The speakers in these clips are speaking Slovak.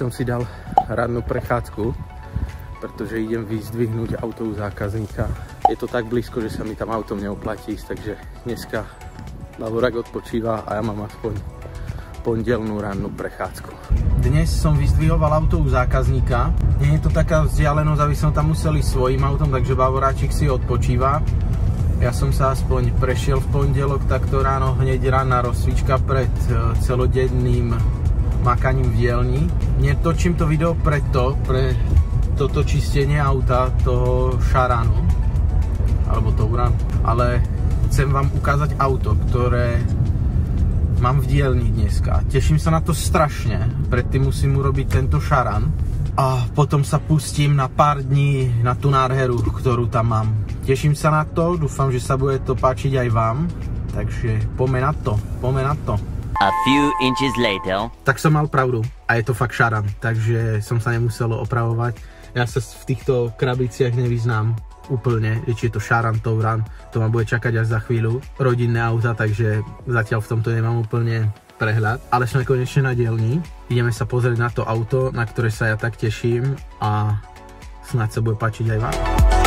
som si dal rannú prechádzku, pretože idem vyzdvihnúť auto u zákazníka. Je to tak blízko, že sa mi tam autom neoplatí ísť, takže dneska Lavorák odpočíva a ja mám aspoň pondelnú rannú prechádzku. Dnes som vyzdvihoval auto u zákazníka. Nie je to taká vzdialenosť, aby som tam musel ísť svojím autom, takže Bavoráčik si odpočíva. Ja som sa aspoň prešiel v pondelok takto ráno, hneď ranná rozcvička pred celodenným makaním v dielni. Netočím to video pre toto čistenie auta, toho šaranu, alebo touran, ale chcem vám ukázať auto, ktoré mám v dielni dneska. Teším sa na to strašne, predtým musím urobiť tento šaran a potom sa pustím na pár dní na tú nádheru, ktorú tam mám. Teším sa na to, dúfam, že sa bude to páčiť aj vám, takže poďme na to. A few inches later. Tak som mal pravdu a je to fakt šaran, takže som sa nemusel opravovať. Ja sa v týchto krabiciach nevyznám úplne, či je to šaran, touran, to ma bude čakať až za chvíľu. Rodinné auta, takže zatiaľ v tomto nemám úplne prehľad. Ale sme konečne na dielni, ideme sa pozrieť na to auto, na ktoré sa ja tak teším a snáď sa bude páčiť aj vám.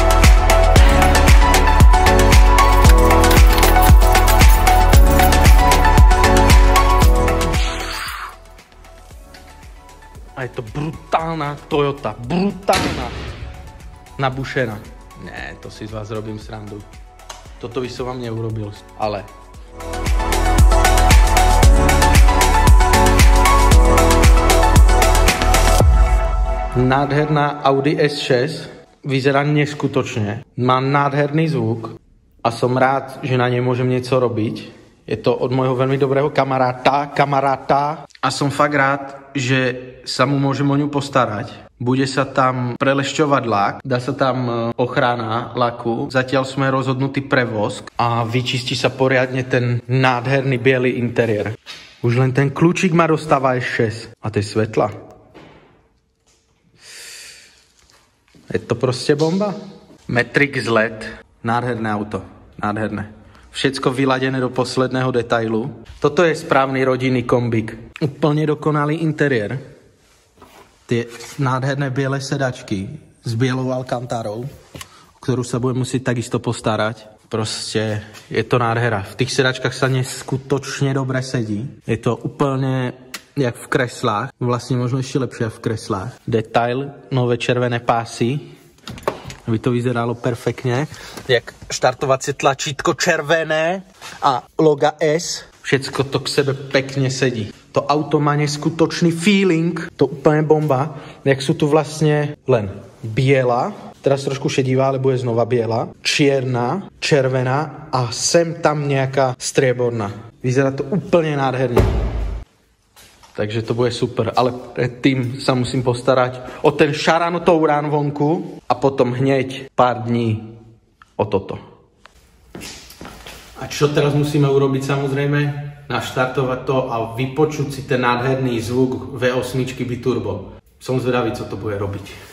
A je to brutálna Toyota, brutálna, nabušená. Ne, to si z vás robím srandu. Toto by som vám neurobil, ale... Nádherná Audi S6, vyzerá neskutočne, má nádherný zvuk a som rád, že na nej môžem niečo robiť. Je to od môjho veľmi dobrého kamaráta a som fakt rád, že sa mu môžem o ňu postarať. Bude sa tam prelešťovať lak, dá sa tam ochrana laku, zatiaľ sme rozhodnutí pre vosk a vyčistí sa poriadne ten nádherný biely interiér. Už len ten kľúčik ma dostáva S6 a to je svetla. Je to proste bomba. Matrix LED, nádherné auto, nádherné. Všetko vyladené do posledného detailu. Toto je správny rodinný kombík. Úplne dokonalý interiér. Tie nádherné biele sedačky s bielou alcantárou, o ktorú sa budem musieť takisto postarať. Proste je to nádhera. V tých sedačkách sa neskutočne dobre sedí. Je to úplne jak v kreslách. Vlastne možno ešte lepšie v kreslách. Detail, nové červené pásy. Aby to vyzeralo perfektne. Jak štartovacie tlačítko červené a loga S. Všetko to k sebe pekne sedí. To auto má neskutočný feeling. To úplne bomba. Jak sú tu vlastne len biela, teraz trošku šedivá, ale bude znova biela, čierna, červená a sem tam nejaká strieborná. Vyzerá to úplne nádherne. Takže to bude super, ale predtým sa musím postarať o ten šaran touran vonku a potom hneď pár dní o toto. A čo teraz musíme urobiť samozrejme? Naštartovať to a vypočuť si ten nádherný zvuk V8 biturbo. Som zvedavý, co to bude robiť.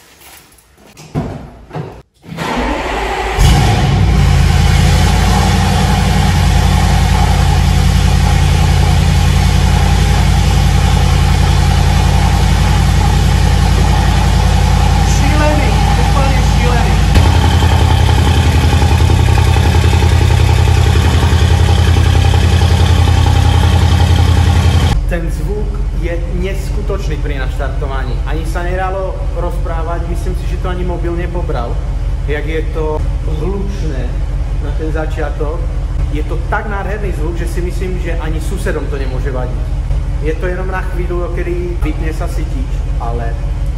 Ten zvuk je neskutočný pri naštartovaní. Ani sa nedalo rozprávať, myslím si, že to ani mobil nepobral. Jak je to hlučné na ten začiatok. Je to tak nádherný zvuk, že si myslím, že ani susedom to nemôže vadiť. Je to jenom na chvíľu, kedy vypne sa sytič, ale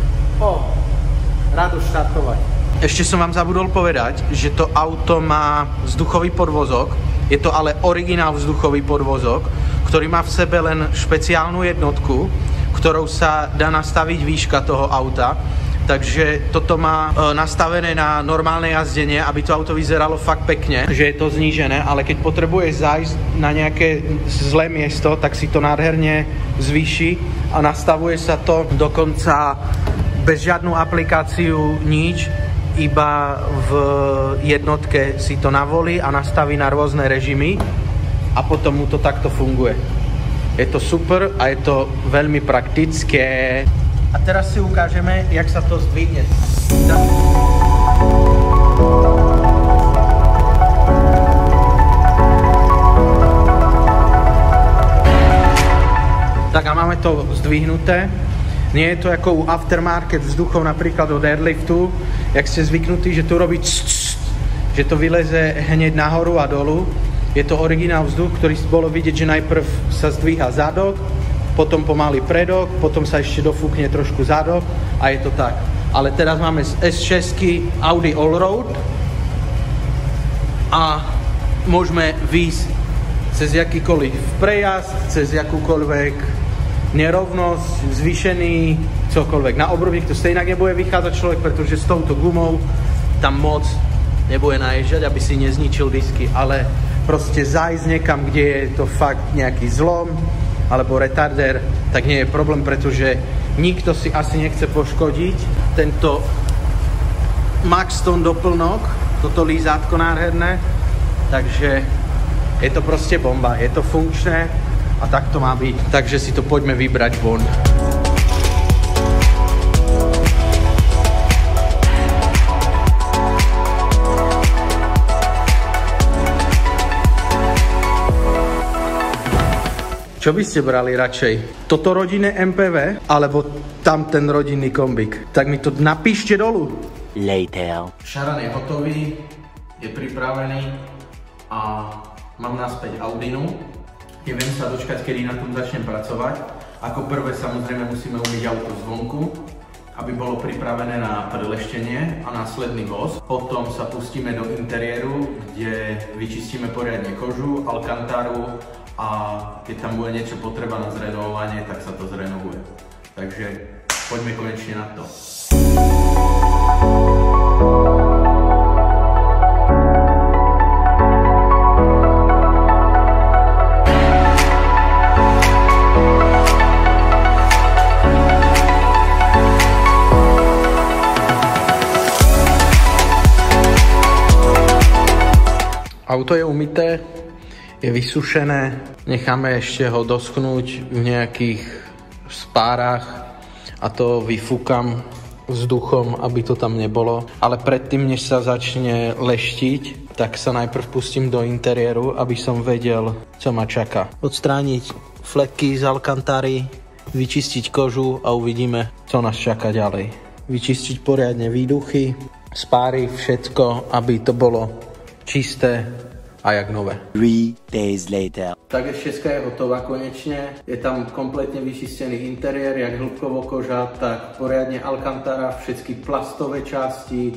rád štartovať. Ešte som vám zabudol povedať, že to auto má vzduchový podvozok. Je to ale originál vzduchový podvozok, ktorý má v sebe len špeciálnu jednotku, ktorou sa dá nastaviť výška toho auta. Takže toto má nastavené na normálne jazdenie, aby to auto vyzeralo fakt pekne, že je to znížené, ale keď potrebuješ zájsť na nejaké zlé miesto, tak si to nádherne zvýši a nastavuje sa to dokonca bez žiadnu aplikáciu, nič. Iba v jednotke si to navolí a nastaví na rôzne režimy a potom mu to takto funguje. Je to super a je to veľmi praktické. A teraz si ukážeme, jak sa to zdvihne. Tak a máme to zdvihnuté. Nie je to ako u aftermarket vzduchov napríklad od Airliftu, jak ste zvyknutí, že to robí že to vyleze hneď nahoru a dolu. Je to originál vzduch, ktorý bolo vidieť, že najprv sa zdvíha zadok, potom pomaly predok, potom sa ešte dofúkne trošku zadok a je to tak. Ale teraz máme z S6 Audi Allroad a môžeme výjsť cez jakýkoľvek prejazd, cez jakúkoľvek nerovnosť, zvýšený, cokoľvek. Na obrubník to stejnak nebude vychádzať človek, pretože s touto gumou tam moc nebude naježďať, aby si nezničil disky, ale proste zájsť niekam, kde je to fakt nejaký zlom alebo retarder, tak nie je problém, pretože nikto si asi nechce poškodiť tento Maxton doplnok, toto lízátko nádherné, takže je to proste bomba, je to funkčné a tak to má byť, takže si to poďme vybrať von. Čo by ste brali radšej? Toto rodinné MPV, alebo tam ten rodinný kombík? Tak mi to napíšte dolu. Later. Šaran je hotový, je pripravený a mám naspäť Audinu. Neviem sa dočkať, kedy na tom začnem pracovať. Ako prvé samozrejme musíme umyť auto zvonku, aby bolo pripravené na preleštenie a následný voz. Potom sa pustíme do interiéru, kde vyčistíme poriadne kožu, alkantáru a keď tam bude niečo potreba na zrenovovanie, tak sa to zrenovuje. Takže poďme konečne na to. Auto je umyté, je vysušené, necháme ešte ho doschnúť v nejakých spárach a to vyfúkam vzduchom, aby to tam nebolo. Ale predtým, než sa začne leštiť, tak sa najprv pustím do interiéru, aby som vedel, čo ma čaká. Odstrániť fleky z alkantáry, vyčistiť kožu a uvidíme, čo nás čaká ďalej. Vyčistiť poriadne výduchy, spáry, všetko, aby to bolo čisté a jak nové. 3 days later. Tak S6 je hotová konečne. Je tam kompletne vyčistený interiér, jak hĺbkovo koža, tak poriadne alcantara, všetky plastové časti,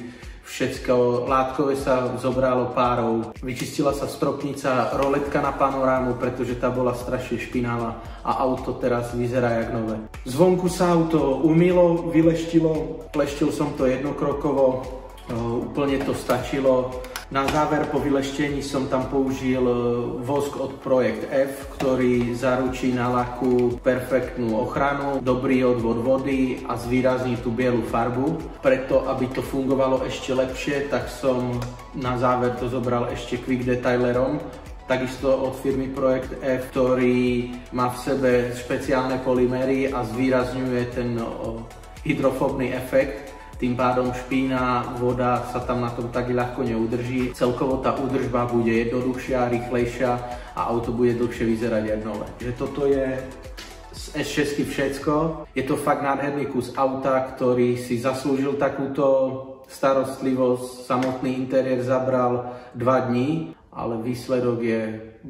všetko látkové sa zobralo párov. Vyčistila sa stropnica, roletka na panorámu, pretože tá bola strašne špinavá a auto teraz vyzerá jak nové. Zvonku sa auto umylo, vyleštilo, pleštil som to jednokrokovo, úplne to stačilo. Na záver po vyleštení som tam použil vosk od Projekt F, ktorý zaručí na laku perfektnú ochranu, dobrý odvod vody a zvýrazní tú bielu farbu. Preto, aby to fungovalo ešte lepšie, tak som na záver to zobral ešte quick detailerom, takisto od firmy Projekt F, ktorý má v sebe špeciálne polymery a zvýrazňuje ten hydrofóbny efekt. Tým pádom špína, voda sa tam na tom tak ľahko neudrží. Celkovo tá údržba bude jednoduchšia, rýchlejšia a auto bude dlhšie vyzerať jak nové. Že toto je z S6 všetko. Je to fakt nádherný kus auta, ktorý si zaslúžil takúto starostlivosť. Samotný interiér zabral 2 dní, ale výsledok je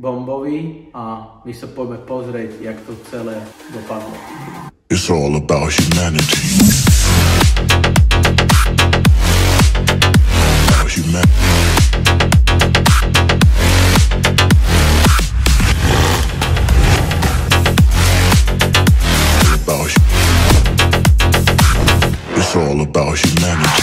bombový a my sa poďme pozrieť, jak to celé dopadlo. It's all about humanity. It's all about humanity.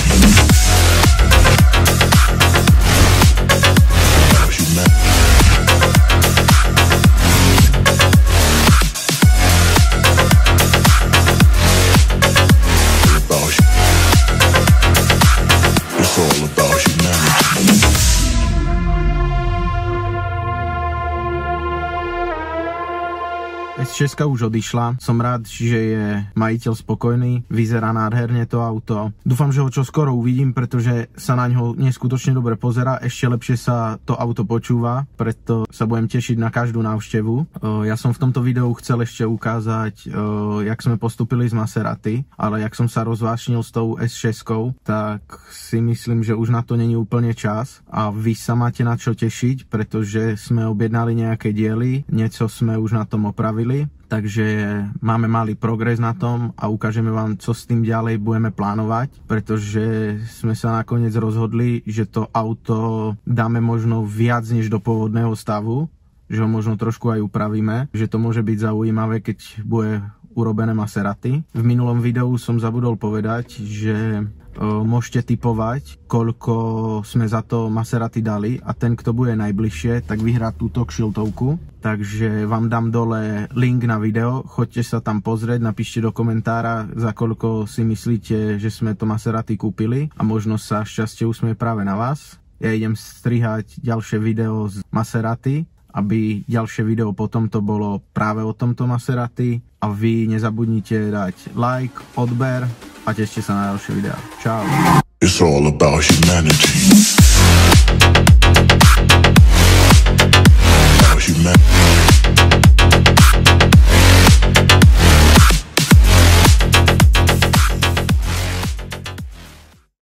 S6 už odišla, som rád, že je majiteľ spokojný, vyzerá nádherne to auto. Dúfam, že ho čoskoro uvidím, pretože sa na ňo neskutočne dobre pozerá, ešte lepšie sa to auto počúva, preto sa budem tešiť na každú návštevu. Ja som v tomto videu chcel ešte ukázať, jak sme postupili z Maserati, ale jak som sa rozvášnil s tou S6, tak si myslím, že už na to není úplne čas a vy sa máte na čo tešiť, pretože sme objednali nejaké diely, niečo sme už na tom opravili, takže máme malý progres na tom a ukážeme vám, co s tým ďalej budeme plánovať, pretože sme sa nakoniec rozhodli, že to auto dáme možno viac než do pôvodného stavu, že ho možno trošku aj upravíme, že to môže byť zaujímavé, keď bude urobené Maserati. V minulom videu som zabudol povedať, že môžete tipovať, koľko sme za to Maserati dali a ten, kto bude najbližšie, tak vyhrá túto kšiltovku. Takže vám dám dole link na video, choďte sa tam pozrieť, napíšte do komentára, za koľko si myslíte, že sme to Maserati kúpili a možno sa šťastie usmie práve na vás. Ja idem strihať ďalšie video z Maserati, aby ďalšie video potom to bolo práve o tomto Maserati a vy nezabudnite dať like, odber a tešte sa na ďalšie videá. Čau. It's all about humanity.